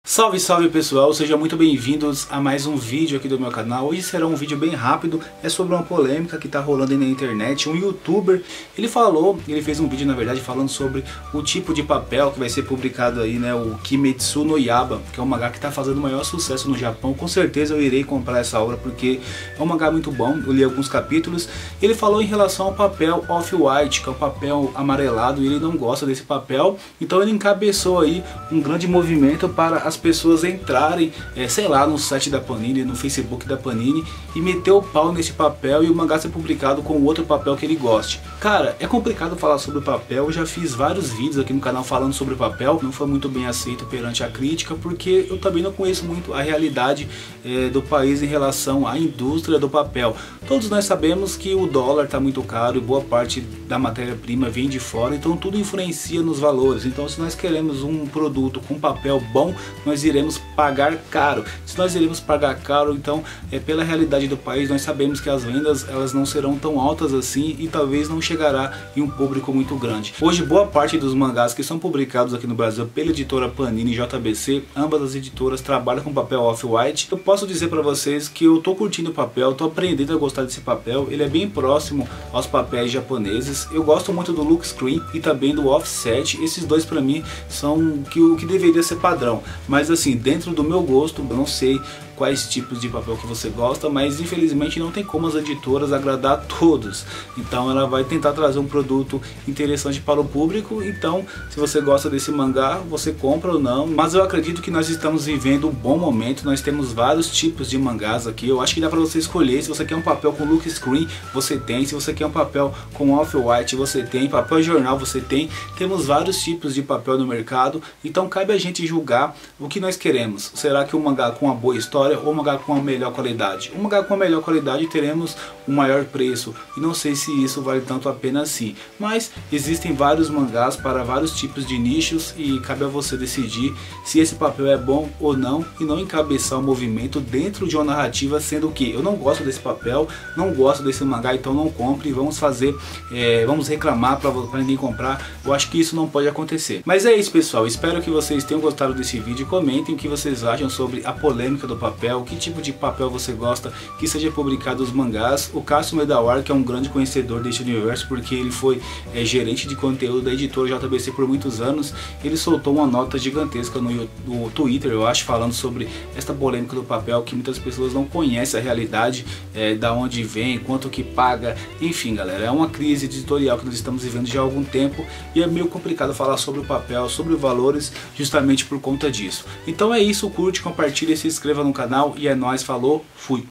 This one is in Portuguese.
Salve, salve pessoal, sejam muito bem-vindos a mais um vídeo aqui do meu canal. Hoje será um vídeo bem rápido, é sobre uma polêmica que está rolando aí na internet. Um youtuber, ele fez um vídeo na verdade falando sobre o tipo de papel que vai ser publicado aí, né, o Kimetsu no Yaiba, que é um mangá que está fazendo o maior sucesso no Japão. Com certeza eu irei comprar essa obra porque é um mangá muito bom, eu li alguns capítulos. Ele falou em relação ao papel off-white, que é o papel amarelado, e ele não gosta desse papel, então ele encabeçou aí um grande movimento para as pessoas entrarem, sei lá, no site da Panini, no Facebook da Panini e meter o pau nesse papel e o mangá ser publicado com outro papel que ele goste. Cara, é complicado falar sobre o papel, eu já fiz vários vídeos aqui no canal falando sobre o papel, não foi muito bem aceito perante a crítica, porque eu também não conheço muito a realidade do país em relação à indústria do papel. Todos nós sabemos que o dólar está muito caro e boa parte da matéria-prima vem de fora, então tudo influencia nos valores. Então se nós queremos um produto com papel bom, nós iremos pagar caro. Se nós iremos pagar caro, então pela realidade do país, nós sabemos que as vendas elas não serão tão altas assim e talvez não chegará em um público muito grande. Hoje boa parte dos mangás que são publicados aqui no Brasil pela editora Panini e JBC, ambas as editoras trabalham com papel off-white. Eu posso dizer para vocês que eu tô curtindo o papel, tô aprendendo a gostar desse papel, ele é bem próximo aos papéis japoneses. Eu gosto muito do look screen e também do offset, esses dois para mim são o que deveria ser padrão. Mas assim, dentro do meu gosto, eu não sei quais tipos de papel que você gosta, mas infelizmente não tem como as editoras agradar a todos. Então ela vai tentar trazer um produto interessante para o público. Então se você gosta desse mangá, você compra ou não. Mas eu acredito que nós estamos vivendo um bom momento, nós temos vários tipos de mangás aqui. Eu acho que dá para você escolher. Se você quer um papel com look screen, você tem. Se você quer um papel com off-white, você tem. Papel jornal, você tem. Temos vários tipos de papel no mercado, então cabe a gente julgar o que nós queremos. Será que um mangá com uma boa história ou um mangá com uma melhor qualidade? Um mangá com a melhor qualidade teremos um maior preço, e não sei se isso vale tanto a pena assim. Mas existem vários mangás para vários tipos de nichos e cabe a você decidir se esse papel é bom ou não, e não encabeçar o movimento dentro de uma narrativa, sendo que eu não gosto desse papel, não gosto desse mangá, então não compre, vamos fazer, vamos reclamar para ninguém comprar. Eu acho que isso não pode acontecer. Mas é isso, pessoal, espero que vocês tenham gostado desse vídeo. Comentem o que vocês acham sobre a polêmica do papel, que tipo de papel você gosta que seja publicado os mangás. O Cássio Medawar, que é um grande conhecedor deste universo, porque ele foi gerente de conteúdo da editora JBC por muitos anos, ele soltou uma nota gigantesca no Twitter, eu acho, falando sobre esta polêmica do papel, que muitas pessoas não conhecem a realidade, da onde vem, quanto que paga, enfim galera, é uma crise editorial que nós estamos vivendo já há algum tempo, e é meio complicado falar sobre o papel, sobre valores, justamente por conta disso. Então é isso, curte, compartilha, se inscreva no canal, e é nóis, falou, fui!